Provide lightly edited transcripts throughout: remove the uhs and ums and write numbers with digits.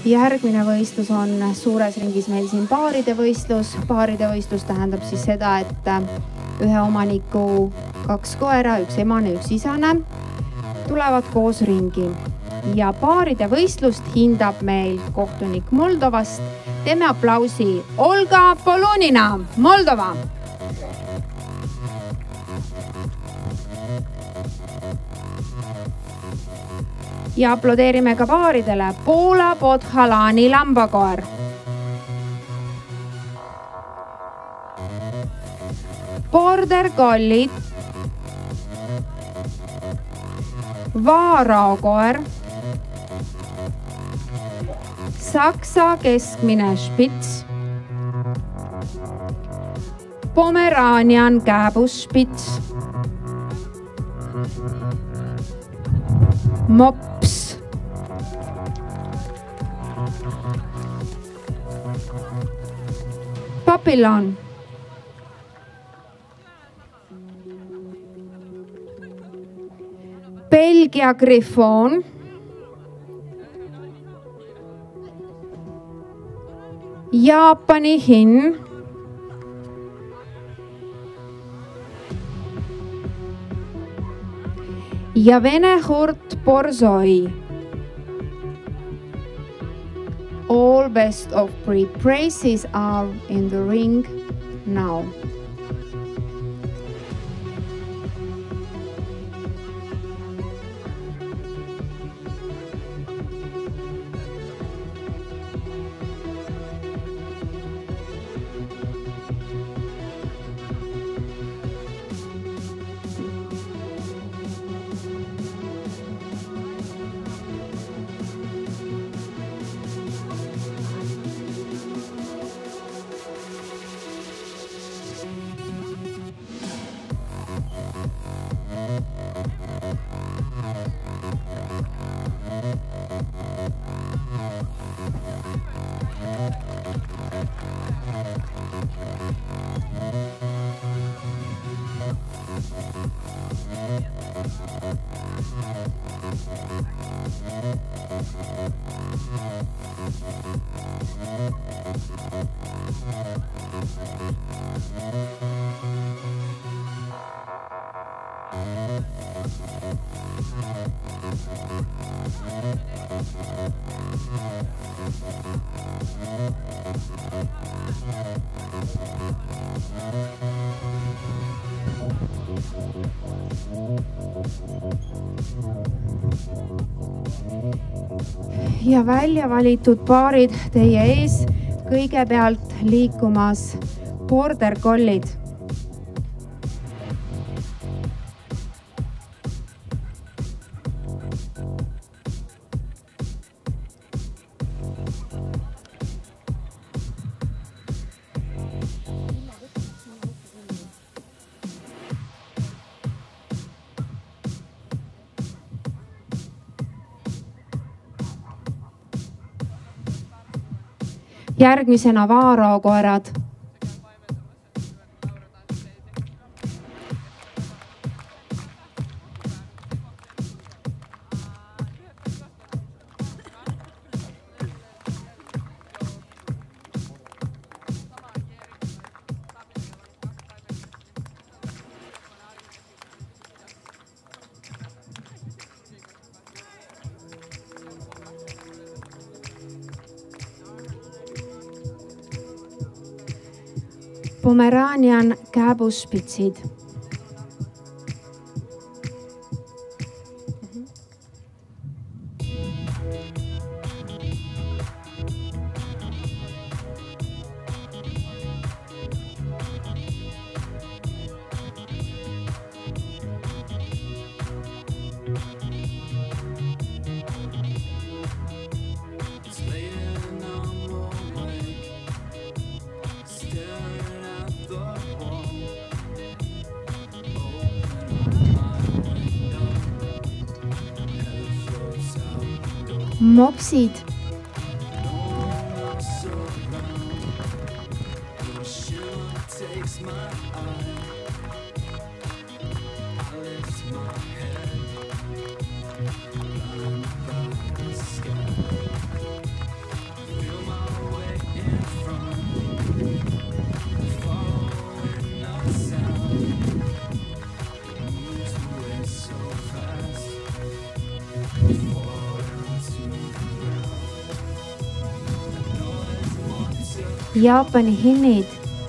Järgmine võistlus on suures ringis meil siin paaride võistlus. Paaride võistlus tähendab siis seda, et ühe omaniku 2 koera, 1 emane, 1 isane tulevad koos ringi. Ja paaride võistlust hindab meil kohtunik Moldovast. Teeme aplausi Olga Polunina, Moldova! Ja aplodeerime ka paaridele Poola Podhalani lambakoer. Border Collie, Vaarao koer, Saksa keskmine Spitz, Pomeranian kääbusspits, Mops, Papillon, Belgia Griffon, Jaapani hinn, ja Vene hurt Borzoi. All best of breed prizes are in the ring now. Ja välja valitud paarid teie ees, kõigepealt liikumas Border Collied. Järgmisena Vaarao koerad. Pomeranian kääbusspitsid. Mopsid. Jaapani hinnid.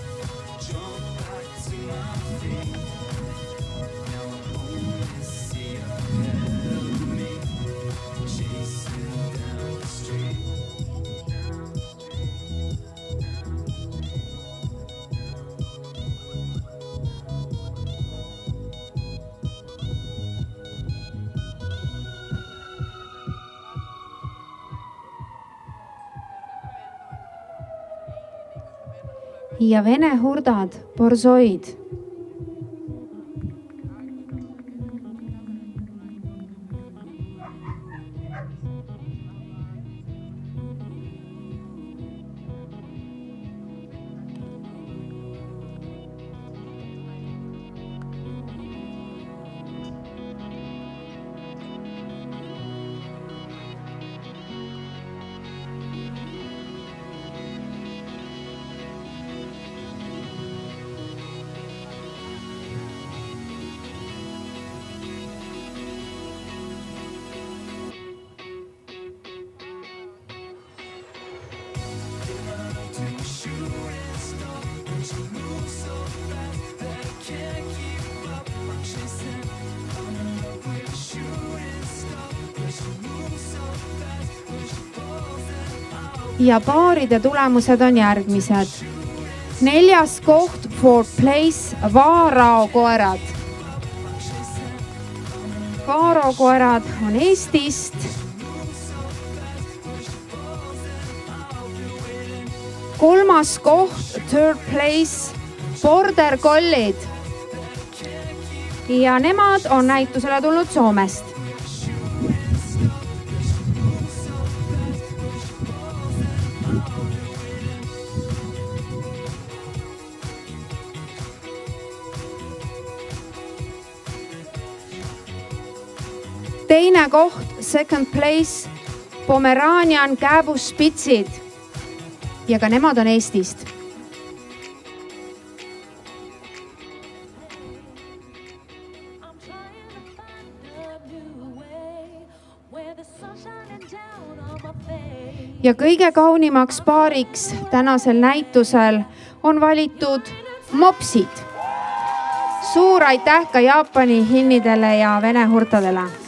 Ja vene hurdad, borzoid. Ja paaride tulemused on järgmised. 4. koht for place Vaarao koerad. Vaarao koerad on Eestist. 3. koht 3rd place Border Collied. Ja nemad on näitusele tulnud Soomest. Teine koht, 2nd place, Pomeranian kääbuspitsid ja ka nemad on Eestist. Ja kõige kaunimaks paariks tänasel näitusel on valitud mopsid. Suur aitäh ka Jaapani hinnidele ja vene hurtadele!